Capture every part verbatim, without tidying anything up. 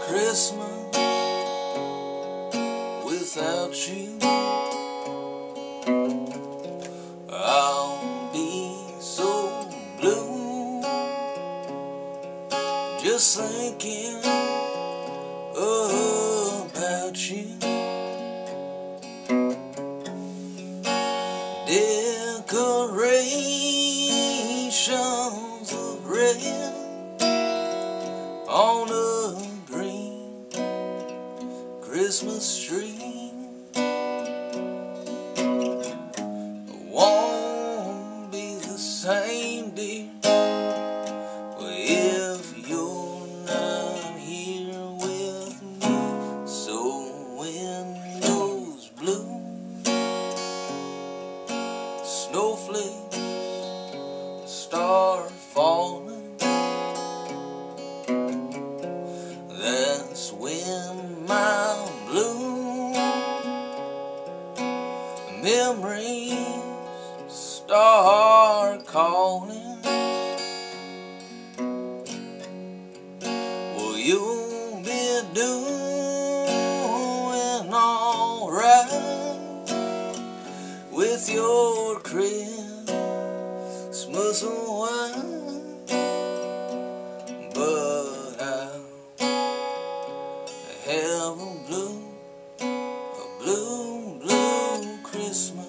Christmas without you. I'll be so blue just thinking about you. Decorations of red on a green Christmas tree won't be the same, dear, if you're not here with me. So when those blue snowflakes start falling, that's when my blue memories start calling. Well, you'll be doing alright with your Christmas wine, but I'll have a blue, a blue, blue Christmas.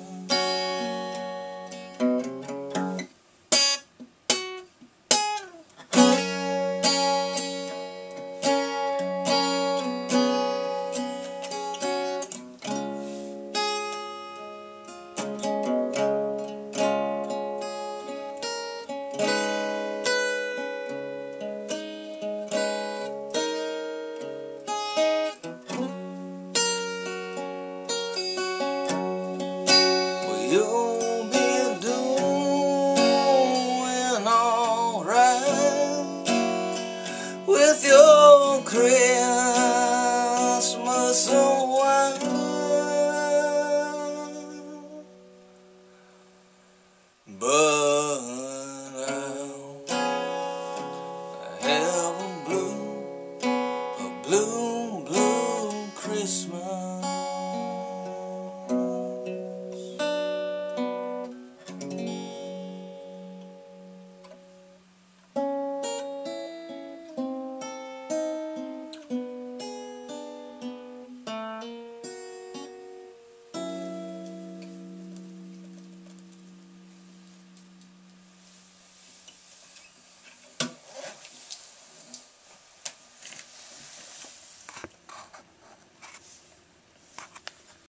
You'll be doing alright with your Christmas wine, but I'll have a blue, a blue, blue Christmas.